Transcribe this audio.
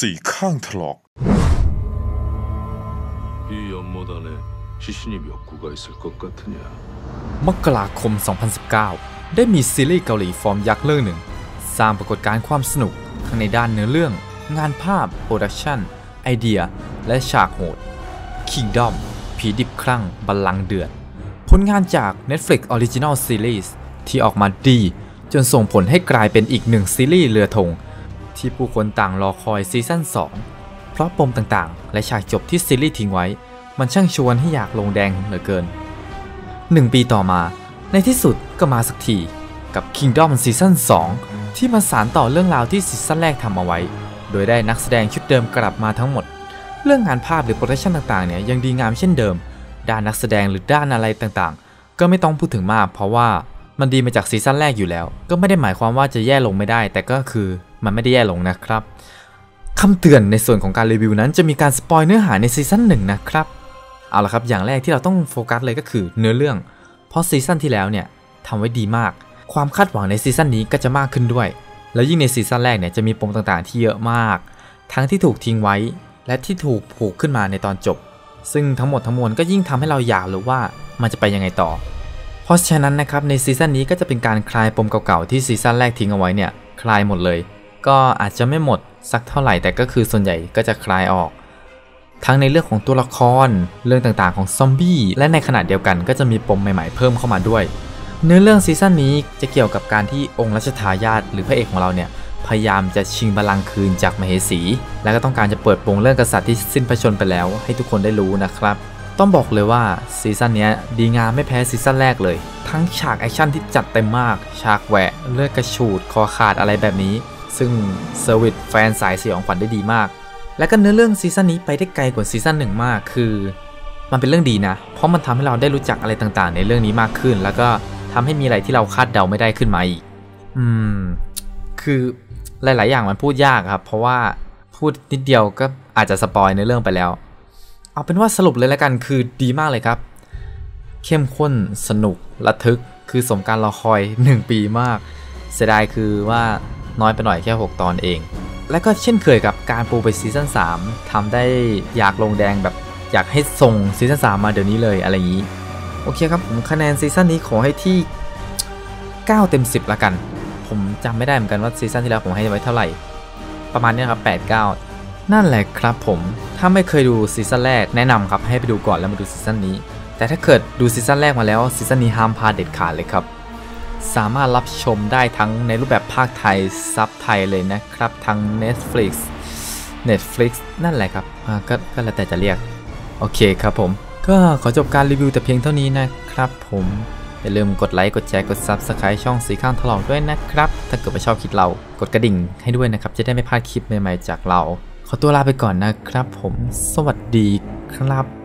สี่ข้างถลอกมกราคม 2019 ได้มีซีรีส์เกาหลีฟอร์มยักษ์เรื่องหนึ่งสร้างปรากฏการณ์ความสนุกทั้งในด้านเนื้อเรื่องงานภาพโปรดักชั่นไอเดียและฉากโหด Kingdom ผีดิบคลั่งบัลลังก์เดือดผลงานจาก Netflix Original Series ที่ออกมาดีจนส่งผลให้กลายเป็นอีกหนึ่งซีรีส์เรือธงที่ผู้คนต่างรอคอยซีซั่น 2 เพราะปมต่างๆและฉากจบที่ซีรีส์ทิ้งไว้มันช่างชวนให้อยากลงแดงเหลือเกิน1 ปีต่อมาในที่สุดก็มาสักทีกับ Kingdom ซีซั่น 2 ที่มาสานต่อเรื่องราวที่ซีซั่นแรกทำเอาไว้โดยได้นักแสดงชุดเดิมกลับมาทั้งหมดเรื่องงานภาพหรือโปรดักชั่นต่างๆเนี่ยยังดีงามเช่นเดิมด้านนักแสดงหรือด้านอะไรต่างๆก็ไม่ต้องพูดถึงมากเพราะว่ามันดีมาจากซีซั่นแรกอยู่แล้วก็ไม่ได้หมายความว่าจะแย่ลงไม่ได้แต่ก็คือมันไม่ได้แย่ลงนะครับคำเตือนในส่วนของการรีวิวนั้นจะมีการสปอยเนื้อหาในซีซั่น 1นะครับเอาละครับอย่างแรกที่เราต้องโฟกัสเลยก็คือเนื้อเรื่องเพราะซีซั่นที่แล้วเนี่ยทำไว้ดีมากความคาดหวังในซีซั่นนี้ก็จะมากขึ้นด้วยแล้วยิ่งในซีซั่นแรกเนี่ยจะมีปมต่างๆที่เยอะมากทั้งที่ถูกทิ้งไว้และที่ถูกผูกขึ้นมาในตอนจบซึ่งทั้งหมดทั้งมวลก็ยิ่งทำให้เราอยากรู้ว่ามันจะไปยังไงต่อเพราะฉะนั้นนะครับในซีซั่นนี้ก็จะเป็นการคลายปมเก่าๆที่ซีซั่นแรกทิ้งเอาไว้เนี่ยคลายหมดเลยก็อาจจะไม่หมดสักเท่าไหร่แต่ก็คือส่วนใหญ่ก็จะคลายออกทั้งในเรื่องของตัวละครเรื่องต่างๆของซอมบี้และในขณะเดียวกันก็จะมีปมใหม่ๆเพิ่มเข้ามาด้วยเนื้อเรื่องซีซั่นนี้จะเกี่ยวกับการที่องค์รัชทายาทหรือพระเอกของเราเนี่ยพยายามจะชิงบัลลังก์คืนจากมเหสีและก็ต้องการจะเปิดโปงเรื่องกษัตริย์ที่สิ้นพระชนม์ไปแล้วให้ทุกคนได้รู้นะครับต้องบอกเลยว่าซีซั่นนี้ดีงามไม่แพ้ซีซั่นแรกเลยทั้งฉากแอคชั่นที่จัดเต็มมากฉากแหวะเลือดกระฉูดคอขาดอะไรแบบนี้ซึ่งเซอร์วิสแฟนสายสยองขวัญได้ดีมากและก็เนื้อเรื่องซีซั่นนี้ไปได้ไกลกว่าซีซั่น 1มากคือมันเป็นเรื่องดีนะเพราะมันทำให้เราได้รู้จักอะไรต่างๆในเรื่องนี้มากขึ้นแล้วก็ทำให้มีอะไรที่เราคาดเดาไม่ได้ขึ้นมาอีกคือหลายๆอย่างมันพูดยากครับเพราะว่าพูดนิดเดียวก็อาจจะสปอยในเรื่องไปแล้วเอาเป็นว่าสรุปเลยแล้วกันคือดีมากเลยครับเข้มข้นสนุกระทึกคือสมการรอคอย1 ปีมากเสียดายคือว่าน้อยไปหน่อยแค่6 ตอนเองและก็เช่นเคยกับการปูไปซีซั่น 3ทำได้อยากลงแดงแบบอยากให้ส่งซีซั่น 3มาเดี๋ยวนี้เลยอะไรอย่างนี้โอเคครับผมคะแนนซีซั่นนี้ขอให้ที่9 เต็ม 10ละกันผมจำไม่ได้เหมือนกันว่าซีซั่นที่แล้วผมให้ไว้เท่าไหร่ประมาณนี้ครับ8-9นั่นแหละครับผมถ้าไม่เคยดูซีซั่นแรกแนะนำครับให้ไปดูก่อนแล้วมาดูซีซั่นนี้แต่ถ้าเกิดดูซีซั่นแรกมาแล้วซีซั่นนี้ห้ามพลาดเด็ดขาดเลยครับสามารถรับชมได้ทั้งในรูปแบบภาคไทยซับไทยเลยนะครับทั้ง Netflix นั่นแหละครับก็แล้วแต่จะเรียกโอเคครับผมก็ขอจบการรีวิวแต่เพียงเท่านี้นะครับผมอย่าลืมกดไลค์กดแชร์กด Subscribe ช่องสีข้างถลอกด้วยนะครับถ้าเกิดว่าชอบคลิปเรากดกระดิ่งให้ด้วยนะครับจะได้ไม่พลาดคลิปใหม่ๆจากเราขอตัวลาไปก่อนนะครับผมสวัสดีครับ